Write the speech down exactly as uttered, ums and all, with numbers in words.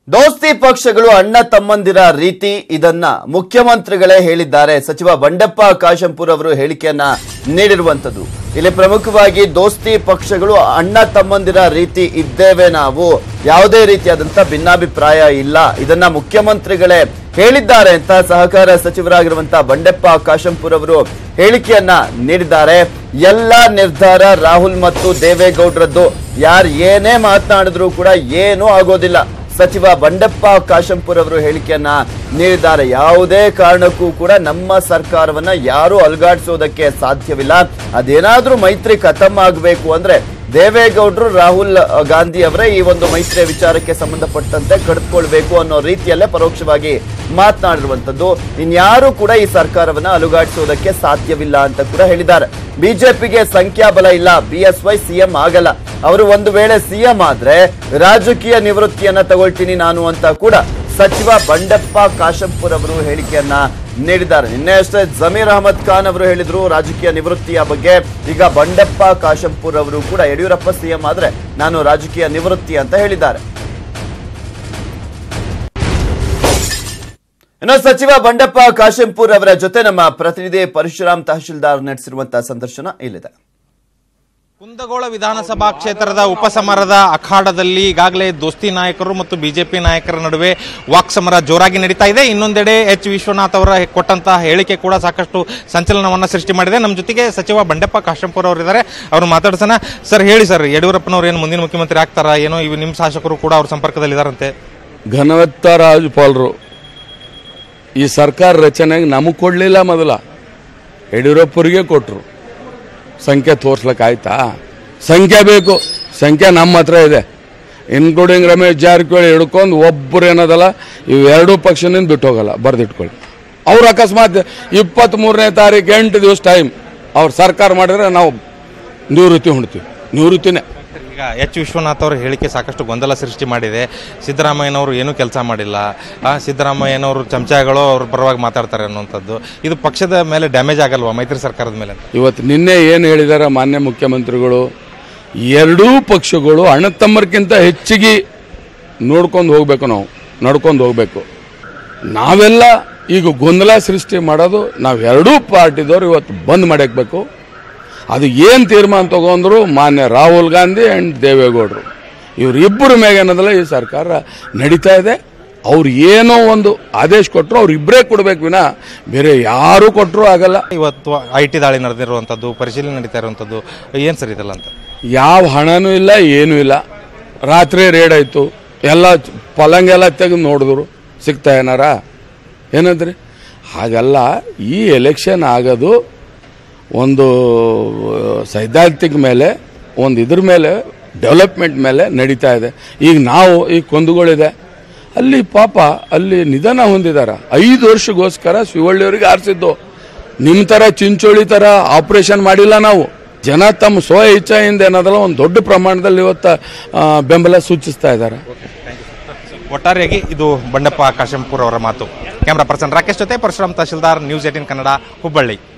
ದೋಸ್ತಿ ಪಕ್ಷಗಳು ಅಣ್ಣ ತಮ್ಮಂದಿರ ರೀತಿ ಇದನ್ನ ಮುಖ್ಯಮಂತ್ರಿಗಳೇ ಹೇಳಿದ್ದಾರೆ. ಸಚಿವ ಬಂಡೆಪ್ಪ ಕಾಶೆಂಪೂರ್ ಅವರು ಹೇಳಿಕೆಯನ್ನ ನೀಡಿರುವಂತದ್ದು. ಇಲ್ಲಿ ಪ್ರಮುಖವಾಗಿ ದೋಸ್ತಿ ಪಕ್ಷಗಳು ಅಣ್ಣ ತಮ್ಮಂದಿರ ರೀತಿ ಇದ್ದೇವೆ, ನಾವು ಯಾವುದೇ ರೀತಿಯಾದಂತ ಭಿನ್ನಾಭಿಪ್ರಾಯ ಇಲ್ಲ, ಇದನ್ನ ಮುಖ್ಯಮಂತ್ರಿಗಳೇ ಹೇಳಿದ್ದಾರೆ ಅಂತ ಸಹಕಾರ ಸಚಿವರಾಗಿರುವಂತಹ ಬಂಡೆಪ್ಪ ಕಾಶೆಂಪೂರ್ ಅವರು ಹೇಳಿಕೆಯನ್ನ ನೀಡಿದ್ದಾರೆ. ಎಲ್ಲ ನಿರ್ಧಾರ ರಾಹುಲ್ ಮತ್ತು ದೇವೇಗೌಡರದ್ದು, ಯಾರು ಏನೇ ಮಾತನಾಡಿದ್ರು ಕೂಡ ಏನೂ ಆಗೋದಿಲ್ಲ. ಸಚಿವ ಬಂಡೆಪ್ಪ ಕಾಶೆಂಪೂರ್ ಅವರು ಹೇಳಿಕೆಯನ್ನ ನೀಡಿದ್ದಾರೆ. ಯಾವುದೇ ಕಾರಣಕ್ಕೂ ಕೂಡ ನಮ್ಮ ಸರ್ಕಾರವನ್ನ ಯಾರು ಅಲುಗಾಡಿಸೋದಕ್ಕೆ ಸಾಧ್ಯವಿಲ್ಲ. ಅದೇನಾದ್ರೂ ಮೈತ್ರಿ ಖತಮ್ ಆಗಬೇಕು ಅಂದ್ರೆ ದೇವೇಗೌಡರು ರಾಹುಲ್ ಗಾಂಧಿ ಅವರೇ ಈ ಒಂದು ಮೈತ್ರಿಯ ವಿಚಾರಕ್ಕೆ ಸಂಬಂಧಪಟ್ಟಂತೆ ಕಡಿದುಕೊಳ್ಬೇಕು ಅನ್ನೋ ರೀತಿಯಲ್ಲೇ ಪರೋಕ್ಷವಾಗಿ ಮಾತನಾಡಿರುವಂತದ್ದು. ಇನ್ಯಾರು ಕೂಡ ಈ ಸರ್ಕಾರವನ್ನ ಅಲುಗಾಡಿಸೋದಕ್ಕೆ ಸಾಧ್ಯವಿಲ್ಲ ಅಂತ ಕೂಡ ಹೇಳಿದ್ದಾರೆ. ಬಿಜೆಪಿಗೆ ಸಂಖ್ಯಾಬಲ ಇಲ್ಲ, ಬಿ ಎಸ್ ವೈ ಸಿಎಂ ಆಗಲ್ಲ, ಅವರು ಒಂದು ವೇಳೆ ಸಿಎಂ ಆದ್ರೆ ರಾಜಕೀಯ ನಿವೃತ್ತಿಯನ್ನ ತಗೊಳ್ತೀನಿ ನಾನು ಅಂತ ಕೂಡ ಸಚಿವ ಬಂಡೆಪ್ಪ ಕಾಶೆಂಪೂರ್ ಅವರು ಹೇಳಿಕೆಯನ್ನ ನೀಡಿದ್ದಾರೆ. ನಿನ್ನೆ ಅಷ್ಟೇ ಜಮೀರ್ ಅಹಮದ್ ಖಾನ್ ಅವರು ಹೇಳಿದ್ರು ರಾಜಕೀಯ ನಿವೃತ್ತಿಯ ಬಗ್ಗೆ. ಈಗ ಬಂಡೆಪ್ಪ ಕಾಶೆಂಪೂರ್ ಅವರು ಕೂಡ ಯಡಿಯೂರಪ್ಪ ಸಿಎಂ ಆದ್ರೆ ನಾನು ರಾಜಕೀಯ ನಿವೃತ್ತಿ ಅಂತ ಹೇಳಿದ್ದಾರೆ. ಇನ್ನು ಸಚಿವ ಬಂಡೆಪ್ಪ ಕಾಶೆಂಪೂರ್ ಅವರ ಜೊತೆ ನಮ್ಮ ಪ್ರತಿನಿಧಿ ಪರಶುರಾಮ್ ತಹಶೀಲ್ದಾರ್ ನಡೆಸಿರುವಂತಹ ಸಂದರ್ಶನ ಇಲ್ಲಿದೆ. ಕುಂದಗೋಳ ವಿಧಾನಸಭಾ ಕ್ಷೇತ್ರದ ಉಪಸಮರದ ಅಖಾಡದಲ್ಲಿ ಈಗಾಗಲೇ ದೋಸ್ತಿ ನಾಯಕರು ಮತ್ತು ಬಿಜೆಪಿ ನಾಯಕರ ನಡುವೆ ವಾಕ್ಸಮರ ಜೋರಾಗಿ ನಡೀತಾ ಇದೆ. ಇನ್ನೊಂದೆಡೆ ಎಚ್ ವಿಶ್ವನಾಥ್ ಅವರ ಕೊಟ್ಟಂತಹ ಹೇಳಿಕೆ ಕೂಡ ಸಾಕಷ್ಟು ಸಂಚಲನವನ್ನ ಸೃಷ್ಟಿ ಮಾಡಿದೆ. ನಮ್ಮ ಜೊತೆಗೆ ಸಚಿವ ಬಂಡೆಪ್ಪ ಕಾಶೆಂಪೂರ್ ಅವರು ಇದ್ದಾರೆ, ಅವರು ಮಾತಾಡ್ಸೋಣ. ಸರ್ ಹೇಳಿ ಸರ್, ಯಡಿಯೂರಪ್ಪನವರು ಏನು ಮುಂದಿನ ಮುಖ್ಯಮಂತ್ರಿ ಆಗ್ತಾರಾ ಏನೋ, ಇವು ನಿಮ್ಮ ಶಾಸಕರು ಕೂಡ ಅವ್ರ ಸಂಪರ್ಕದಲ್ಲಿದ್ದಾರಂತೆ. ಘನವತ್ತ ರಾಜ್ಯಪಾಲರು ಈ ಸರ್ಕಾರ ರಚನೆಗೆ ನಮಗೆ ಕೊಡಲಿಲ್ಲ, ಮೊದಲ ಯಡಿಯೂರಪ್ಪರಿಗೆ ಕೊಟ್ಟರು. ಸಂಖ್ಯೆ ತೋರ್ಸ್ಲಿಕ್ಕೆ ಆಯ್ತಾ? ಸಂಖ್ಯೆ ಬೇಕು, ಸಂಖ್ಯೆ ನಮ್ಮ ಹತ್ರ ಇದೆ. ಇನ್ಕ್ಲೂಡಿಂಗ್ ರಮೇಶ್ ಜಾರಕಿಹೊಳಿ ಹಿಡ್ಕೊಂಡು ಒಬ್ಬರು ಏನದಲ್ಲ, ಇವೆರಡೂ ಪಕ್ಷದಿಂದ ಬಿಟ್ಟು ಹೋಗಲ್ಲ, ಬರೆದಿಟ್ಕೊಳ್ಳಿ. ಅವ್ರು ಅಕಸ್ಮಾತ್ ಇಪ್ಪತ್ತ್ ಮೂರನೇ ತಾರೀಕು ಎಂಟು ದಿವಸ ಟೈಮ್ ಅವ್ರು ಸರ್ಕಾರ ಮಾಡಿದ್ರೆ ನಾವು ನಿವೃತ್ತಿ ಹೊಣ್ತೀವಿ, ನಿವೃತ್ತಿನೇ. ಈಗ ಎಚ್ ವಿಶ್ವನಾಥ್ ಅವರ ಹೇಳಿಕೆ ಸಾಕಷ್ಟು ಗೊಂದಲ ಸೃಷ್ಟಿ ಮಾಡಿದೆ. ಸಿದ್ದರಾಮಯ್ಯನವರು ಏನೂ ಕೆಲಸ ಮಾಡಿಲ್ಲ, ಸಿದ್ದರಾಮಯ್ಯನವರು ಚಮಚಗಳು ಅವ್ರ ಪರವಾಗಿ ಮಾತಾಡ್ತಾರೆ ಅನ್ನುವಂಥದ್ದು. ಇದು ಪಕ್ಷದ ಮೇಲೆ ಡ್ಯಾಮೇಜ್ ಆಗಲ್ವಾ ಮೈತ್ರಿ ಸರ್ಕಾರದ ಮೇಲೆ? ಇವತ್ತು ನಿನ್ನೆ ಏನು ಹೇಳಿದಾರೆ ಮಾನ್ಯ ಮುಖ್ಯಮಂತ್ರಿಗಳು, ಎರಡೂ ಪಕ್ಷಗಳು ಅಣ್ಣ ತಮ್ಮರ್ಕಿಂತ ಹೆಚ್ಚಿಗೆ ನೋಡ್ಕೊಂಡು ಹೋಗ್ಬೇಕು, ನಾವು ನಡ್ಕೊಂಡು ಹೋಗ್ಬೇಕು. ನಾವೆಲ್ಲ ಈಗ ಗೊಂದಲ ಸೃಷ್ಟಿ ಮಾಡೋದು ನಾವು ಎರಡೂ ಪಾರ್ಟಿದವ್ರು ಇವತ್ತು ಬಂದ್ ಮಾಡಬೇಕು. ಅದು ಏನು ತೀರ್ಮಾನ ತಗೊಂಡ್ರು ಮಾನ್ಯ ರಾಹುಲ್ ಗಾಂಧಿ ಆ್ಯಂಡ್ ದೇವೇಗೌಡರು ಇವರಿಬ್ಬರ ಮೇಲೆ ಏನದಲ್ಲ ಈ ಸರ್ಕಾರ ನಡೀತಾ ಇದೆ. ಅವ್ರು ಏನೋ ಒಂದು ಆದೇಶ ಕೊಟ್ಟರು ಅವ್ರು ಇಬ್ಬರೇ ಕೊಡ್ಬೇಕು ವಿನ ಬೇರೆ ಯಾರು ಕೊಟ್ಟರು ಆಗಲ್ಲ. ಇವತ್ತು ಐ ಟಿ ದಾಳಿ ನಡೆದಿರುವಂಥದ್ದು, ಪರಿಶೀಲನೆ ನಡೀತಾ ಇರುವಂಥದ್ದು ಏನು ಸರಿ ಇದಲ್ಲ ಅಂತ? ಯಾವ ಹಣನೂ ಇಲ್ಲ, ಏನೂ ಇಲ್ಲ. ರಾತ್ರಿ ರೇಡ್ ಆಯಿತು, ಎಲ್ಲ ಪಲಂಗೆಲ್ಲ ತೆಗೆದು ನೋಡಿದ್ರು, ಸಿಗ್ತಾ ಏನಾರ ಏನಂದ್ರಿ? ಹಾಗಲ್ಲ. ಈ ಎಲೆಕ್ಷನ್ ಆಗೋದು ಒಂದು ಸೈದ್ಧಾಂತಿಕ ಮೇಲೆ, ಒಂದು ಇದ್ರ ಮೇಲೆ, ಡೆವಲಪ್ಮೆಂಟ್ ಮೇಲೆ ನಡೀತಾ ಇದೆ. ಈಗ ನಾವು ಈಗ ಕೊಂದುಗಳಿದೆ, ಅಲ್ಲಿ ಪಾಪ ಅಲ್ಲಿ ನಿಧನ ಹೊಂದಿದ್ದಾರೆ. ಐದು ವರ್ಷಗೋಸ್ಕರ ಶಿವಳ್ಳಿಯವರಿಗೆ ಆರಿಸಿದ್ದು. ನಿಮ್ಮ ಥರ ಚಿಂಚೋಳಿ ಥರ ಆಪರೇಷನ್ ಮಾಡಿಲ್ಲ ನಾವು. ಜನ ತಮ್ಮ ಸ್ವ ಇಚ್ಛೆಯಿಂದ ಏನದಲ್ಲ ಒಂದು ದೊಡ್ಡ ಪ್ರಮಾಣದಲ್ಲಿ ಇವತ್ತು ಬೆಂಬಲ ಸೂಚಿಸ್ತಾ ಇದ್ದಾರೆ. ಒಟ್ಟಾರೆಯಾಗಿ ಇದು ಬಂಡೆಪ್ಪ ಕಾಶೆಂಪೂರ್ ಅವರ ಮಾತು. ಕ್ಯಾಮರಾ ಪರ್ಸನ್ ರಾಕೇಶ್ ಜೊತೆ ಪರಶುರಾಮ್ ತಹಶೀಲ್ದಾರ್, ನ್ಯೂಸ್ ಏಟೀನ್ ಕನ್ನಡ, ಹುಬ್ಬಳ್ಳಿ.